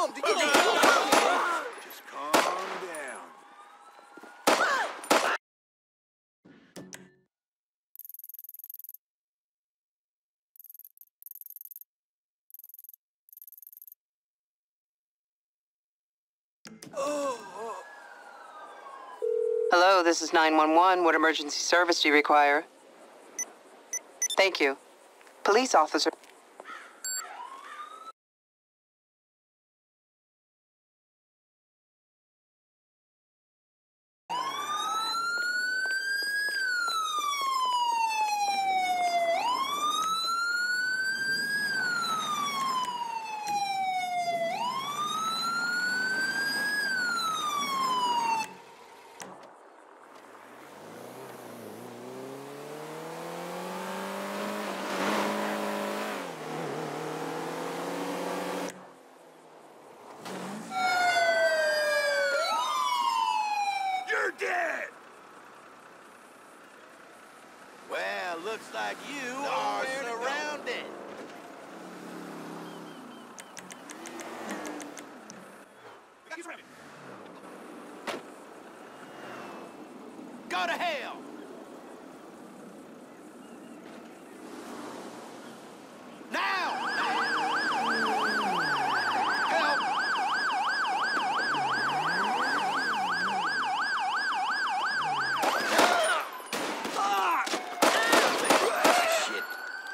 calm. Just calm down. Hello, this is 911. What emergency service do you require? Thank you. Police officer. You're dead! Well, looks like you are surrounded. Go to hell! Now! Help! Shit.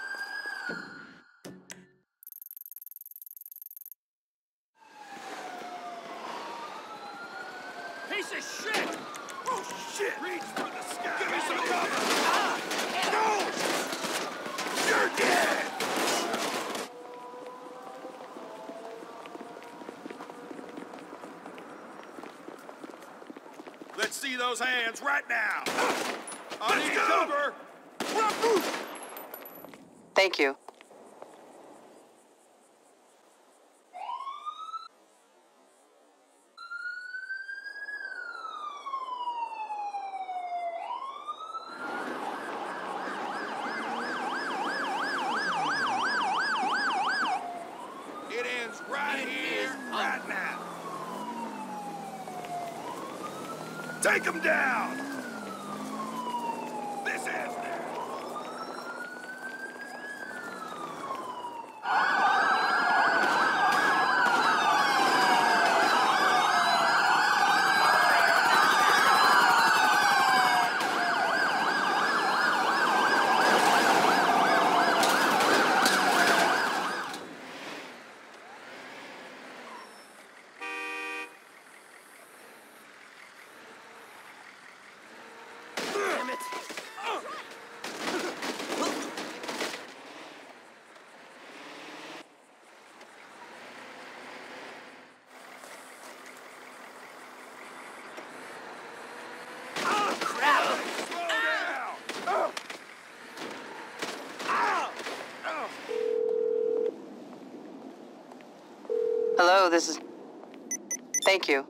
Piece of shit! Oh, shit! Reach for the sky! Give me some cover! No! You're dead! Let's see those hands right now! I need cover! Thank you. It ends right here, right now. Take him down! This ends now. Damn it! Oh, crap! Slow down! Hello, this is... Thank you.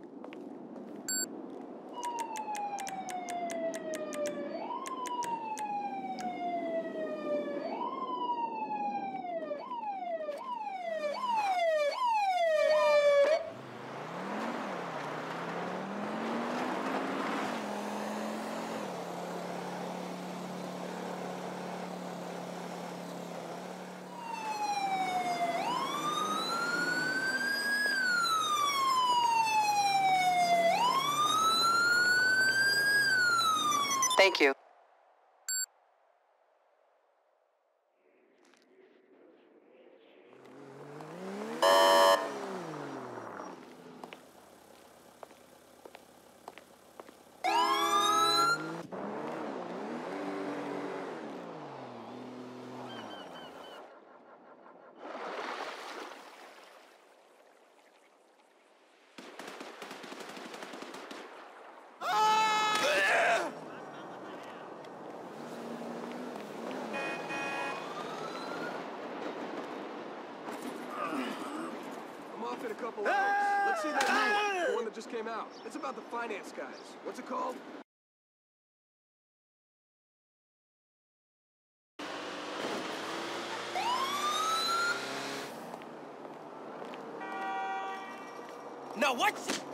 Thank you. A couple of those. Let's see that new one, the one that just came out. It's about the finance guys. What's it called? No, what?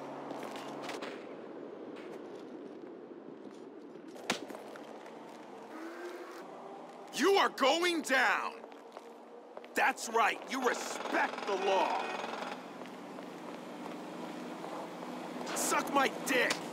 You are going down! That's right, you respect the law! Suck my dick!